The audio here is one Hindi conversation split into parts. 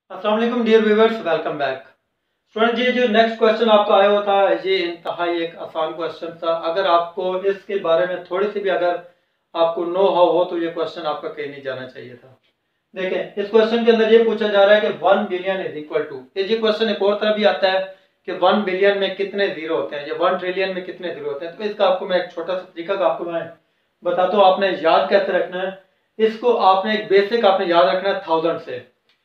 अस्सलाम वालेकुम dear viewers, welcome back. Student, ये जो नेक्स्ट क्वेश्चन आपका आया हुआ था, ये इंतहाई एक आसान क्वेश्चन था। अगर आपको इसके बारे में थोड़ी सी भी अगर आपको नो हाउ हो तो ये क्वेश्चन आपका कहीं नहीं जाना चाहिए था। देखें, इस क्वेश्चन के अंदर ये पूछा जा रहा है कि 1 बिलियन इज इक्वल टू, ये क्वेश्चन एक और तरह भी आता है कि 1 बिलियन में कितने जीरो होते हैं या 1 ट्रिलियन में कितने जीरो होते हैं। तो इसका आपको मैं एक छोटा सा तरीका का आपको मैं बताता हूँ, आपने याद कैसे रखना है इसको। आपने एक बेसिक आपने याद रखना है 1000 से।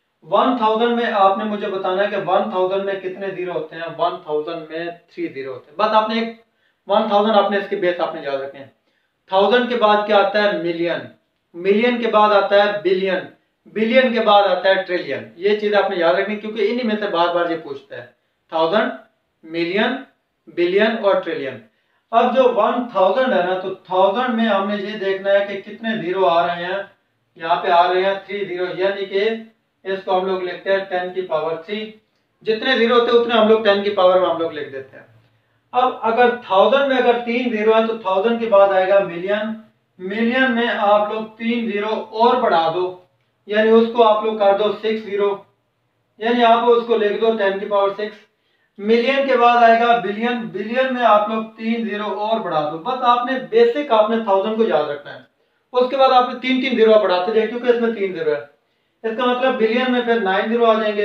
1000 में आपने मुझे बताना है कि 1000 में कितने जीरो होते हैं। 1000 में 3 जीरो होते हैं। बस आपने एक 1000 आपने इसके बेस आपने याद रखे हैं। 1000 के बाद क्या आता है? मिलियन। मिलियन के बाद आता है बिलियन। बिलियन के बाद आता है ट्रिलियन। ये चीज आपने याद रखनी क्योंकि इन्हीं में से बार बार ये पूछता है। 1000, मिलियन, बिलियन और ट्रिलियन। अब जो 1000 है ना, तो 1000 में हमने ये देखना है कि कितने जीरो आ रहे हैं। यहाँ पे आ रहे हैं 3 जीरो, यानी कि इसको हम लोग लिखते हैं 10 की पावर 3। जितने जीरो होते हैं उतने हम लोग 10 की पावर में हम लोग लिख देते हैं। अब अगर 1000 में अगर 3 जीरो है तो 1000 के बाद आएगा मिलियन। मिलियन में आप लोग 3 जीरो और बढ़ा दो, यानी उसको आप लोग कर दो 6 जीरो, यानी आप उसको लिख दो 10 की पावर 6। मिलियन के बाद आएगा बिलियन। बिलियन में आप लोग 3 जीरो और बढ़ा दो। बस आपने बेसिक आपने 1000 को याद रखना है। उसके बाद आपने 3 जीरो बढ़ाते जाए क्योंकि इसमें 3 जीरो है। इसका मतलब बिलियन में फिर 9 जीरो आ जाएंगे।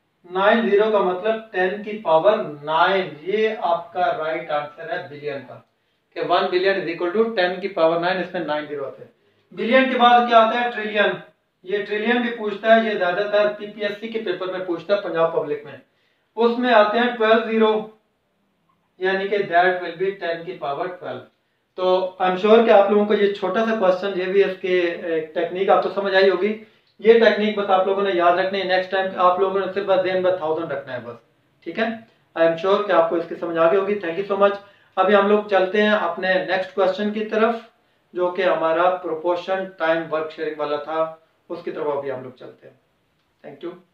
9 जीरो का मतलब 10 की पावर 9। ये आपका राइट आंसर है बिलियन का, कि 1 बिलियन इज इक्वल टू 10 की पावर 9। इसमें 9 जीरो आते हैं। बिलियन के बाद क्या आता है? ट्रिलियन। ये ट्रिलियन भी पूछता है, ये ज्यादातर पीपीएससी के पेपर में पूछता है, पंजाब पब्लिक में। उसमें आते हैं 12 जीरो, यानी कि दैट विल बी 10 की पावर 12। तो आई एम श्योर कि आप लोगों को ये छोटा सा क्वेश्चन, ये भी इसके टेक्निक आपको समझ आई होगी। ये टेक्निक बस आप लोगों ने याद रखनी है। नेक्स्ट टाइम आप लोगों ने सिर्फ बस देन बस 1000 रखना है बस। ठीक है, आई एम श्योर कि आपको इसकी समझ आ गई होगी। Thank you so much. अभी हम लोग चलते हैं अपने नेक्स्ट क्वेश्चन की तरफ, जो कि हमारा प्रोपोर्शन टाइम वर्क शेयरिंग वाला था। उसकी तरफ अभी हम लोग चलते हैं। Thank you.